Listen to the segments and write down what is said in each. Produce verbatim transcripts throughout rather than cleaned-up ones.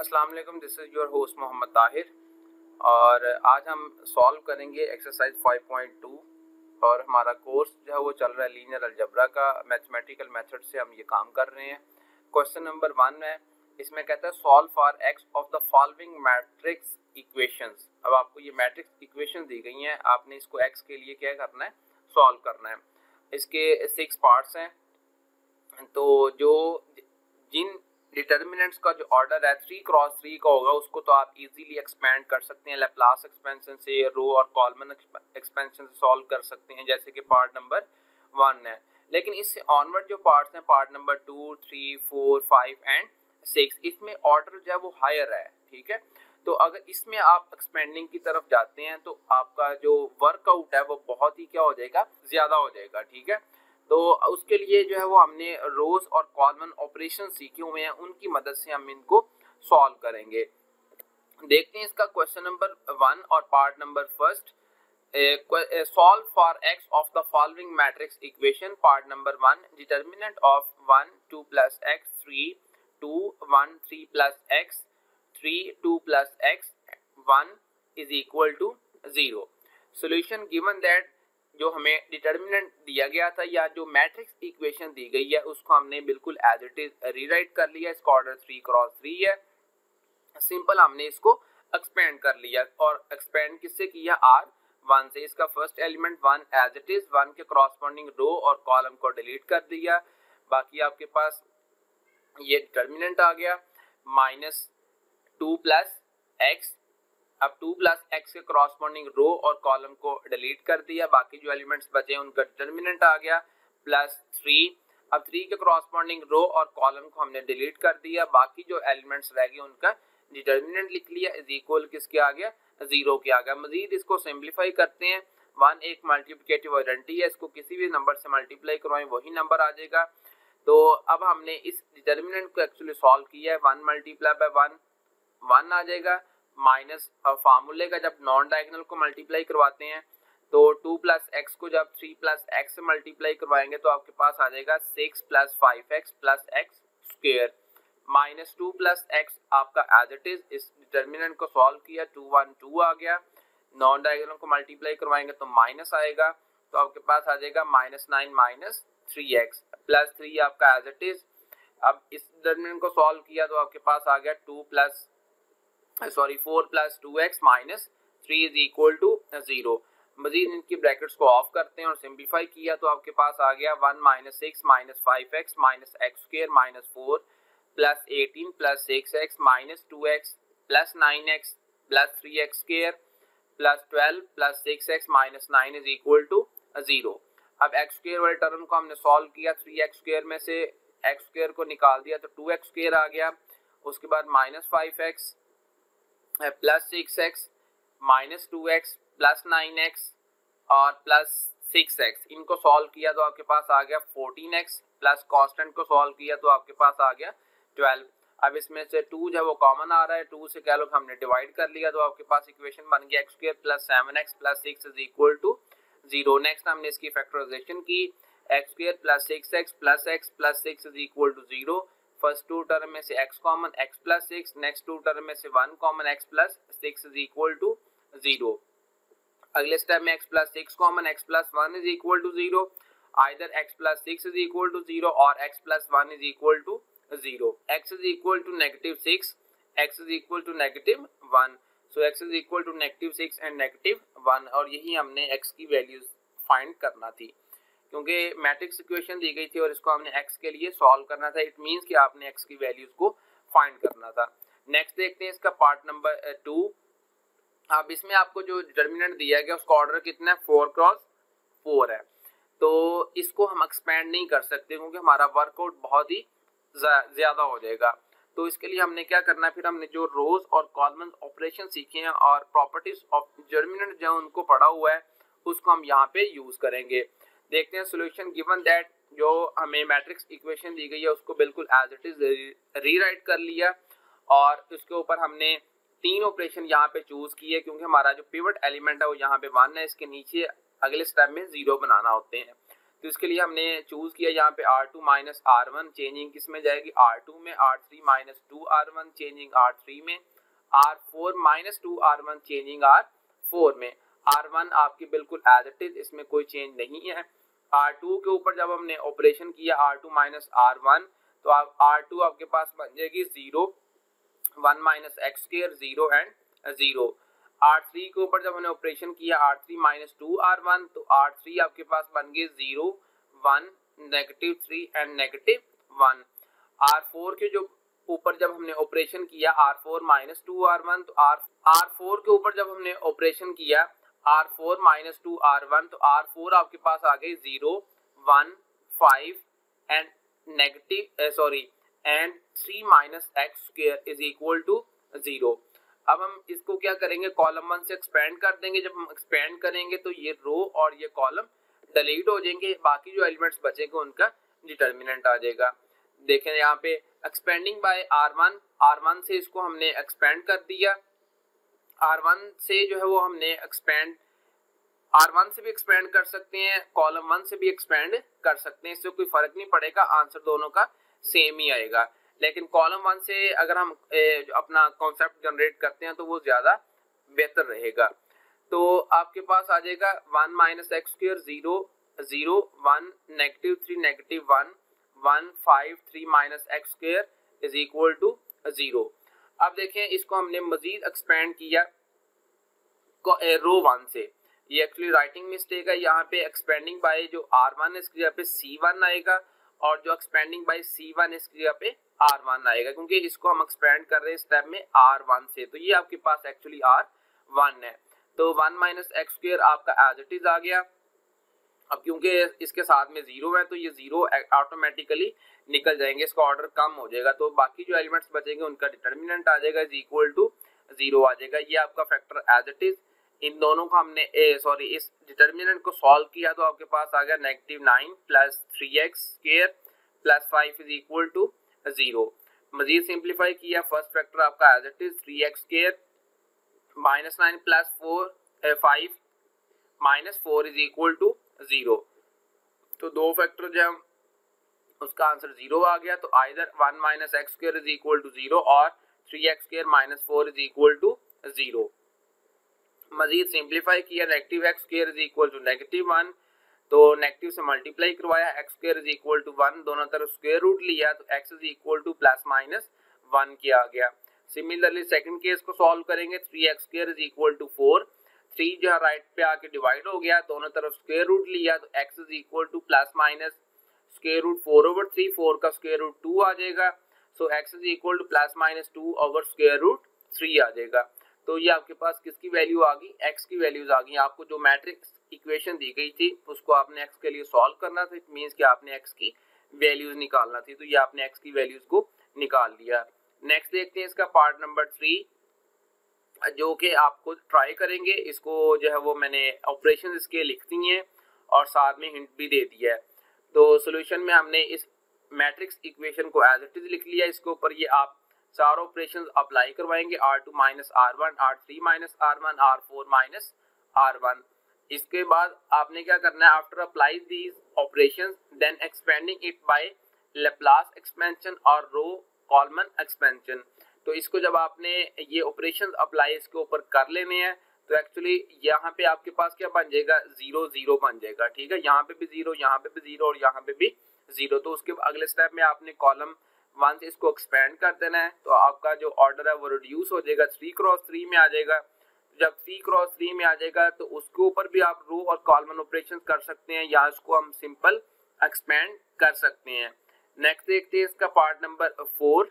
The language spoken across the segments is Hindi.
अस्सलाम वालेकुम, this is your host Mohammad Tahir और आज हम सॉल्व करेंगे एक्सरसाइज फाइव पॉइंट टू और हमारा कोर्स जो है वो चल रहा है लीनियर अलजेब्रा का। मैथमेटिकल मेथड से हम ये काम कर रहे हैं। क्वेश्चन नंबर वन है, इसमें कहता है solve for x of the following matrix equations. अब आपको ये मैट्रिक्स इक्वेशन दी गई हैं, आपने इसको एक्स के लिए क्या करना है, सॉल्व करना है। इसके सिक्स पार्ट्स हैं, तो जो जिन डिटर्मिनेंट्स का जो ऑर्डर है थ्री क्रॉस थ्री का होगा उसको तो आप इजीली एक्सपेंड कर सकते हैं लैप्लास एक्सपेंशन से, रो और कॉलमन एक्सपेंशन से सॉल्व कर सकते हैं, जैसे कि पार्ट नंबर वन है। लेकिन इससे ऑनवर्ड जो पार्ट्स हैं, part number two, three, four, five and six, इसमें ऑर्डर जो है वो हायर है। ठीक है, तो अगर इसमें आप एक्सपेंडिंग की तरफ जाते हैं तो आपका जो वर्कआउट है वो बहुत ही क्या हो जाएगा, ज्यादा हो जाएगा। ठीक है, तो उसके लिए जो है वो हमने रोज और कॉलमन ऑपरेशन सीखे हुए हैं, उनकी मदद से हम इनको सॉल्व करेंगे। देखते हैं इसका क्वेश्चन नंबर वन और part number first. Solve for x of the following matrix equation. Part number one, determinant of one two plus x three two one three plus x three two plus x one is equal to zero. Solution given that जो हमें डिटर्मिनेंट दिया गया था या जो मैट्रिक्स इक्वेशन दी गई है उसको हमने बिल्कुल एज इट इज रीराइट कर लिया। इसका ऑर्डर थ्री क्रॉस थ्री है, सिंपल हमने इसको एक्सपेंड कर लिया और एक्सपेंड किससे किया, आर वन से। इसका first element one as it is, one के कॉरस्पॉन्डिंग रो और कॉलम को डिलीट कर दिया। बाकी आपके पास ये डिटर्मिनेंट आ गया माइनस टू प्लस एक्स। अब टू प्लस एक्स के कॉरस्पॉन्डिंग रो और कॉलम को डिलीट कर दिया। बाकी जो एलिमेंट्स बचे उनका डिटर्मिनेंट आ गया प्लस थ्री। अब थ्री के कॉरस्पॉन्डिंग रो और कॉलम को हमने डिलीट कर दिया। बाकी जो एलिमेंट्स रह गए उनका डिटर्मिनेंट लिख लिया, इज इक्वल किसके आ गया, जीरो के आ गया। मजीद इसको सिंप्लीफाई करते हैं। वन एक मल्टीप्लिकेटिव आइडेंटिटी है, इसको किसी भी नंबर से मल्टीप्लाई करवाएं वही नंबर आ जाएगा। तो अब हमने इस डिटर्मिनेंट को एक्चुअली सॉल्व किया है। One multiply by one one आ जाएगा, माइनस फार्मूले का जब नॉन डायगोनल को मल्टीप्लाई करवाते हैं तो टू प्लस एक्स को जब थ्री प्लस एक्स से मल्टीप्लाई करवाएंगे तो आपके पास आ जाएगा six plus five x plus x square. Minus two plus x आपका एज इट इज। इस डिटर्मिनेंट को सॉल्व किया, टू वन टू आ गया। नॉन डायगोनल को मल्टीप्लाई करवाएंगे तो माइनस आएगा, तो आपके पास आ जाएगा minus nine minus three x plus three आपका एज इट इज। अब इस डिटर्मिनेंट को सॉल्व किया तो आपके पास आ गया two plus sorry four plus two x minus three is equal to zero. मजीद इनकी ब्रैकेट्स को ऑफ करते हैं और सिंप्लीफाई किया तो आपके पास आ गया one minus six minus five x minus x square minus four plus eighteen plus six x minus two x plus nine x plus three x square plus twelve plus six x minus nine is equal to zero. अब एक्स स्क्वायर वाले टर्म को हमने सॉल्व किया, थ्री एक्स स्क्वायर में से एक्स स्क्वायर को निकाल दिया तो टू एक्स स्क्वायर आ गया। उसके बाद minus five x plus six x minus two x plus nine x और प्लस सिक्स एक्स, इनको सॉल्व किया तो आपके पास आ गया फोर्टीन एक्स प्लस कांस्टेंट को सॉल्व किया तो आपके पास आ गया ट्वेल्व। अब इसमें से टू जो है वो कॉमन आ रहा है, टू से क्या लोग हमने डिवाइड कर लिया तो आपके पास इक्वेशन बन गया x square plus seven x plus six is equal to zero. Next हमने इसकी फैक्टराइजेशन की, x square plus six x plus x plus six is equal to zero. First two term में से x common, x plus six, next two term में से one common, x plus six is equal to zero. अगले स्टेप में x plus six common, x plus one is equal to zero. Either x plus six is equal to zero और x plus one is equal to zero. x is equal to negative six, x is equal to negative one, so x is equal to negative six and negative one. और यही हमने x की वैल्यूज फाइंड करना थी क्योंकि मैट्रिक्स इक्वेशन दी गई थी और इसको हमने x के लिए सॉल्व करना था। इट मींस कि आपने x की वैल्यूज को फाइंड करना था। नेक्स्ट देखते हैं इसका पार्ट नंबर टू। अब इसमें आपको जो डिटर्मिनेंट दिया गया उसका ऑर्डर कितना है, फोर क्रॉस फोर है। तो इसको हम एक्सपेंड नहीं कर सकते क्योंकि हमारा वर्कआउट बहुत ही ज्यादा हो जाएगा। तो इसके लिए हमने क्या करना है, फिर हमने जो रोज और कॉलमन ऑपरेशन सीखे हैं और प्रॉपर्टीज ऑफ डिटर्मिनेंट जो उनको पढ़ा हुआ है उसको हम यहाँ पे यूज करेंगे। देखते हैं सोल्यूशन गिवन दैट जो हमें मैट्रिक्स इक्वेशन दी गई है उसको बिल्कुल एज इट इज रीराइट कर लिया और उसके ऊपर हमने तीन ऑपरेशन यहाँ पे चूज किए क्योंकि हमारा जो पिवट एलिमेंट है वो यहाँ पे वन है, इसके नीचे अगले स्टेप में जीरो बनाना होते हैं। तो इसके लिए हमने चूज किया यहाँ पे R two minus R one, changing किस में जाएगी आर टू में, R three minus two R one changing R three में, R four minus two R one changing R four में। आर वन आपकी बिल्कुल एज इट इज, इसमें कोई चेंज नहीं है। आर टू के ऊपर जब हमने ऑपरेशन किया R two minus R one, तो आप आर टू आपके पास बन जाएगी zero, one minus x square zero and zero. R three के ऊपर जब हमने ऑपरेशन किया R three minus two R one, तो आर थ्री आपके पास बन गई zero, one, negative three and negative one. R four के जो ऊपर जब हमने ऑपरेशन किया R four minus two R one, तो आर आर फोर के ऊपर जब हमने ऑपरेशन किया R four minus two R one, तो आर फोर आपके पास आ गई zero, one, five and negative sorry and three minus x square is equal to zero. अब हम इसको क्या करेंगे, कॉलम वन से एक्सपेंड कर देंगे। जब हम एक्सपेंड करेंगे तो ये रो और ये कॉलम डिलीट हो जाएंगे, बाकी जो एलिमेंट्स बचेंगे उनका डिटर्मिनेंट आ जाएगा। देखें यहाँ पे expanding by R one, R one से इसको हमने एक्सपेंड कर दिया, आर वन से जो है वो हमने एक्सपेंड आर वन से भी एक्सपेंड कर सकते हैं, कॉलम वन से भी एक्सपेंड कर सकते हैं, इससे कोई फर्क नहीं पड़ेगा, आंसर दोनों का सेम ही आएगा। लेकिन कॉलम वन से अगर हम ए, अपना कॉन्सेप्ट जनरेट करते हैं तो वो ज्यादा बेहतर रहेगा। तो आपके पास आ जाएगा one minus x square zero, zero, one, negative three, negative one, one, five, three minus x square is equal to zero. अब देखें इसको हमने मजीद एक्सपेंड किया रो वन से, ये एक्चुअली राइटिंग मिस्टेक है, यहाँ पे एक्सपेंडिंग बाय जो आर वन है इसकी जगह पे सी वन आएगा, और जो एक्सपेंडिंग बाय सी वन है इसकी जगह पे आर वन आएगा, क्योंकि इसको हम एक्सपेंड कर रहे हैं स्टेप में आर वन से, तो ये आपके पास एक्चुअली आर वन है। तो वन माइनस एक्स स्क्वायर आपका एज इट इज आ गया। अब क्योंकि इसके साथ में जीरो है तो ये जीरो ऑटोमेटिकली निकल जाएंगे, इसका ऑर्डर कम हो जाएगा, तो बाकी जो एलिमेंट्स बचेंगे उनका डिटर्मिनेंट आ जाएगा इज इक्वल टू जीरो आ जाएगा। ये आपका फैक्टर एज इट इज। इन दोनों को हमने सॉरी इस डिटर्मिनेंट को सॉल्व किया तो आपके पास आ गया negative nine plus three x square plus five is equal to zero. मजीद सिंप्लीफाई किया, फर्स्ट फैक्टर आपका as it is three x square minus nine plus four five minus four is equal to zero. तो दो फैक्टर जो हम उसका आंसर जीरो आ गया, तो either one minus x square is equal to zero और three x square minus four is equal to zero. मजीद सिंप्लीफाई किया, negative x square is equal to negative one, तो नेगेटिव से मल्टीप्लाई करवाया, x square is equal to one, दोनों तरफ स्क्वायर रूट लिया तो x is equal to plus minus one किया आ गया। सिमिलरली सेकंड केस को सॉल्व करेंगे, three x square is equal to four, three जो है राइट पे आके डिवाइड हो गया, दोनों तरफ स्क्वायर रूट लिया तो x is equal to plus minus square root four over three, four का स्क्वायर रूट टू आ जाएगा, so x is equal to plus minus two over square root three आ जाएगा। तो ये आपके पास किसकी वैल्यू आ गई, एक्स की वैल्यूज आ गई। आपको जो मैट्रिक्स इक्वेशन दी गई थी उसको आपने एक्स के लिए सॉल्व करना था, इट मींस कि आपने एक्स की वैल्यूज निकालना थी, तो ये आपने एक्स की वैल्यूज को निकाल लिया। नेक्स्ट देखते हैं इसका पार्ट नंबर थ्री, जो कि आपको ट्राई करेंगे। इसको जो है वो मैंने ऑपरेशन इसके लिख दी हैं और साथ में हिंट भी दे दिया है। तो सॉल्यूशन में हमने इस मैट्रिक्स इक्वेशन को एज इट इज लिख लिया, इसके ऊपर ये आप चार ऑपरेशंस अप्लाई करवाएंगे, R two minus R one, R three minus R one, R four minus R one. इसके बाद आपने क्या करना है, after apply these operations then expanding it by Laplace expansion और रो कॉलमन एक्सपेंशन। तो इसको जब आपने ये ऑपरेशंस अप्लाई इसके ऊपर कर लेने हैं तो एक्चुअली यहाँ पे आपके पास क्या बन जाएगा, जीरो जीरो बन जाएगा, ठीक है। यहाँ पे भी जीरो, यहाँ पे भी जीरो और यहाँ पे भी जीरो। तो उसके अगले स्टेप में आपने कॉलम वन से इसको एक्सपेंड कर देना है, तो आपका जो ऑर्डर है वो रिड्यूस हो जाएगा, थ्री क्रॉस थ्री में आ जाएगा। जब थ्री क्रॉस थ्री में आ जाएगा तो उसके ऊपर भी आप रो और कॉलमन ऑपरेशन कर सकते हैं, या इसको हम सिंपल एक्सपेंड कर सकते हैं। नेक्स्ट देखते हैं इसका पार्ट नंबर फोर।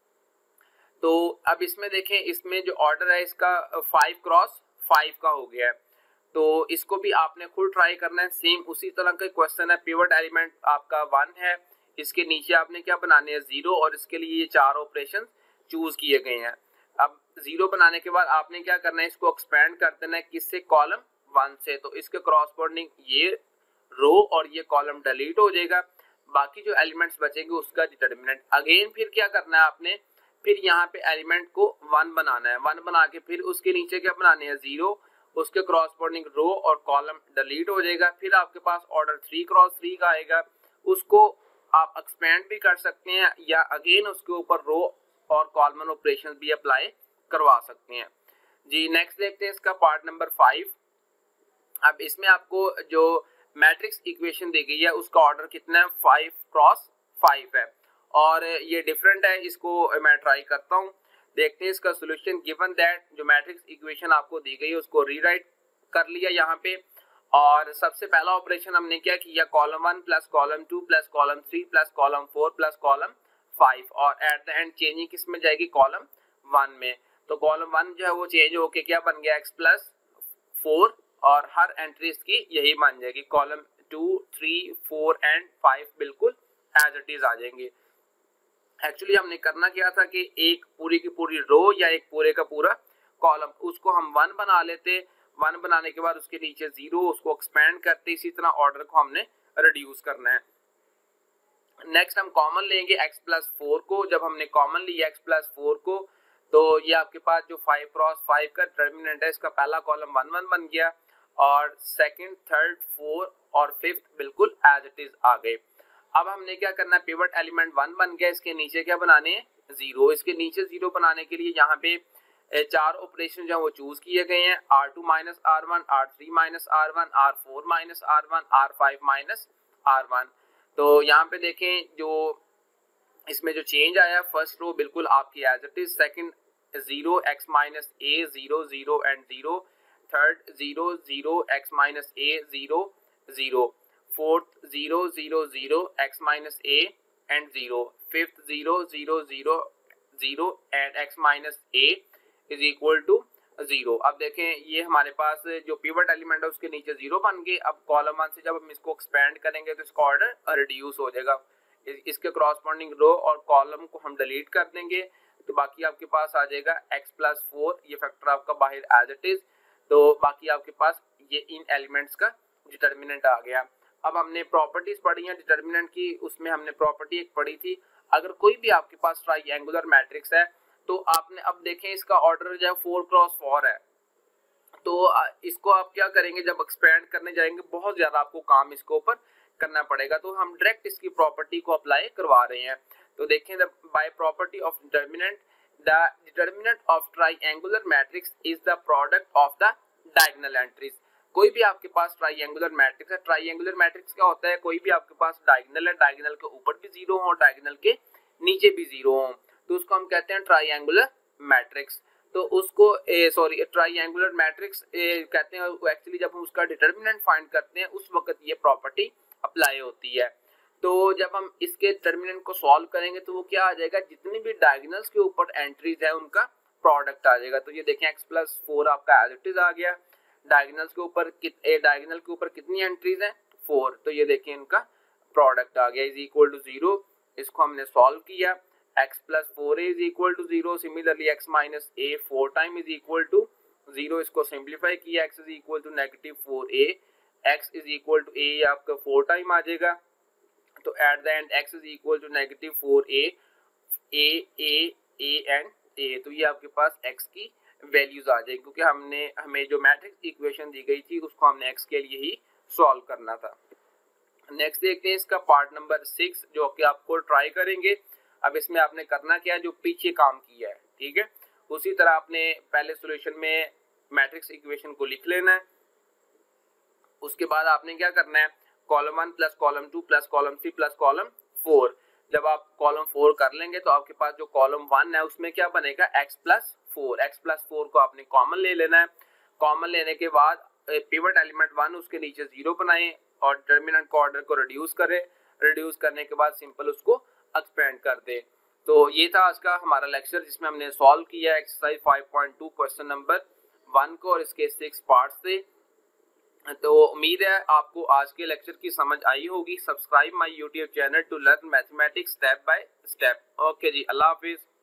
तो अब इसमें देखें, इसमें जो ऑर्डर है इसका फाइव क्रॉस फाइव का हो गया है, तो इसको भी आपने खुद ट्राई करना है। सेम उसी तरह का क्वेश्चन है, पिवट एलिमेंट आपका वन है, इसके नीचे आपने क्या बनाने हैं, जीरो, और इसके लिए ये चार ऑपरेशन चूज किए गए हैं। अब जीरो बनाने के बाद आपने क्या करना है, इसको एक्सपेंड कर देना है, किससे, कॉलम वन से। तो इसके क्रॉसपोर्डिंग ये रो और ये कॉलम डिलीट हो जाएगा, बाकी जो एलिमेंट्स बचेंगे उसका डिटर्मिनेंट। अगेन फिर क्या करना है आपने, फिर यहाँ पे एलिमेंट को वन बनाना है, वन बना के फिर उसके नीचे क्या बनाने हैं, जीरो, उसके क्रॉसपोर्डिंग रो और कॉलम डिलीट हो जाएगा। फिर आपके पास ऑर्डर थ्री क्रॉस थ्री का आएगा, उसको आप एक्सपेंड भी कर सकते हैं या अगेन उसके ऊपर रो और कॉलम ऑपरेशन भी अप्लाई करवा सकते हैं जी। नेक्स्ट देखते हैं इसका पार्ट नंबर फाइव। अब इसमें आपको जो मैट्रिक्स इक्वेशन दी गई है उसका ऑर्डर कितना है, फाइव क्रॉस फाइव है और ये डिफरेंट है। इसको मैं ट्राई करता हूँ, देखते हैं इसका सोल्यूशन। गिवन दैट जो मैट्रिक्स इक्वेशन आपको दी गई है उसको रीराइट कर लिया यहाँ पे, और सबसे पहला ऑपरेशन हमने क्या किया, column one plus column two plus column three plus column four plus column five, और एट द एंड चेंजिंग किस में जाएगी, कॉलम वन में। तो कॉलम वन जो है वो चेंज होके क्या बन गया, एक्स प्लस फोर, और हर एंट्री इसकी यही बन जाएगी, column two three four and five बिल्कुल एज इट इज आ जाएंगे। एक्चुअली हमने करना क्या था कि एक पूरी की पूरी रो या एक पूरे का पूरा कॉलम उसको हम वन बना लेते, वन बनाने के बाद उसके नीचे जीरो, उसको एक्सपेंड करते, इसी तरह ऑर्डर को हमने रिड्यूस करना है। नेक्स्ट हम कॉमन लेंगे एक्स प्लस फोर को। जब हमने कॉमन लिया एक्स प्लस फोर को तो ये आपके पास जो फाइव क्रॉस फाइव का डिटर्मिनेंट है इसका पहला कॉलम वन वन बन गया और सेकंड थर्ड फोर और फिफ्थ बिल्कुल एज इट इज आ गए। अब हमने क्या करना है, पिवट एलिमेंट वन बन गया, इसके नीचे क्या बनाने हैं, जीरो। इसके नीचे जीरो बनाने के लिए यहाँ पे चार ऑपरेशन जो है वो चूज किए गए हैं, R two minus R one, R three minus R one, R four minus R one, R five minus R one. तो यहाँ पे देखें जो इसमें जो चेंज आया, फर्स्ट रो बिल्कुल आपकी as it is, second zero x minus a zero zero and zero, third zero zero x minus a zero zero, fourth zero zero zero x minus a and zero, fifth zero zero zero zero and x minus a is equal to zero. अब देखें ये हमारे पास जो पिवट एलिमेंट है उसके नीचे जीरो बन गए। अब कॉलम वन से जब हम इसको एक्सपेंड करेंगे तो इसका ऑर्डर रिड्यूस हो जाएगा, इसके क्रॉसपोंडिंग रो और कॉलम को हम डिलीट कर देंगे, तो बाकी आपके पास आ जाएगा एक्स प्लस फोर, ये फैक्टर आपका बाहर एज इट इज। तो बाकी आपके पास ये इन एलिमेंट्स का डिटर्मिनेंट आ गया। अब हमने प्रॉपर्टीज पढ़ी हैं डिटर्मिनेंट की, उसमें हमने प्रॉपर्टी एक पढ़ी थी, अगर कोई भी आपके पास ट्राइएंगुलर मैट्रिक्स है तो आपने अब देखें इसका ऑर्डर जो है फोर क्रॉस फोर है, तो इसको आप क्या करेंगे, जब एक्सपेंड करने जाएंगे बहुत ज्यादा आपको काम इसके ऊपर करना पड़ेगा, तो हम डायरेक्ट इसकी प्रॉपर्टी को अप्लाई करवा रहे हैं। तो देखें by property of determinant, the determinant of triangular matrix is the product of the diagonal entries. कोई भी आपके पास ट्राइएंगुलर मैट्रिक्स है, ट्राइएंगुलर मैट्रिक्स क्या होता है, कोई भी आपके पास डायगोनल है, डायगोनल के ऊपर भी जीरो हो, डायगोनल के नीचे भी जीरो हो, तो उसको हम कहते हैं ट्राइएंगुलर मैट्रिक्स। तो उसको सॉरी ट्राइएंगुलर मैट्रिक्स कहते हैं। एक्चुअली जब हम उसका डिटर्मिनेंट फाइंड करते हैं उस वक्त ये प्रॉपर्टी अप्लाई होती है। तो जब हम इसके डिटर्मिनेंट को सॉल्व करेंगे तो वो क्या आ जाएगा, जितनी भी डायगोनल्स के ऊपर एंट्रीज है उनका प्रोडक्ट आ जाएगा। तो ये देखें एक्स प्लस फोर आपका एज इट इज आ गया, डायगोनल्स के ऊपर डायगोनल के ऊपर कितनी एंट्रीज हैं, फोर, तो ये देखें इनका प्रोडक्ट आ गया इज इक्वल टू जीरो। इसको हमने सॉल्व किया, x plus four a is equal to zero, similarly x minus a four time is equal to zero, इसको सिंप्लीफाई किया, x is equal to negative four a, x is equal to a आपका फोर टाइम आ जाएगा, तो at the end x is equal to negative four a, a, a, a and a, तो ये आपके पास x की वैल्यूज आ जाएगी, क्योंकि हमने हमें जो मैट्रिक्स इक्वेशन दी गई थी उसको हमने x के लिए ही सॉल्व करना था। नेक्स्ट देखते हैं इसका पार्ट नंबर सिक्स, जो कि आपको ट्राई करेंगे। अब इसमें आपने करना क्या है, जो पीछे काम किया है, ठीक है, उसी तरह आपने पहले सॉल्यूशन में मैट्रिक्स इक्वेशन को लिख लेना है। उसके बाद आपने क्या करना है, column one plus column two plus column three plus column four. जब आप कॉलम फोर कर लेंगे तो आपके पास जो कॉलम वन है उसमें क्या बनेगा, x plus four. X plus four को आपने कॉमन ले लेना है। कॉमन लेने के बाद पिवट एलिमेंट वन उसके नीचे जीरो बनाए और डिटर्मिनेंट को ऑर्डर को रिड्यूस करें। रिड्यूस करने के बाद सिंपल उसको एक्सपेंड कर दे। तो ये था आज का हमारा लेक्चर, जिसमें हमने सॉल्व किया exercise five point two question number one को और इसके सिक्स पार्ट्स थे। तो उम्मीद है आपको आज के लेक्चर की समझ आई होगी। Subscribe my YouTube channel to learn mathematics step by step. Okay जी, अल्लाह हाफिज।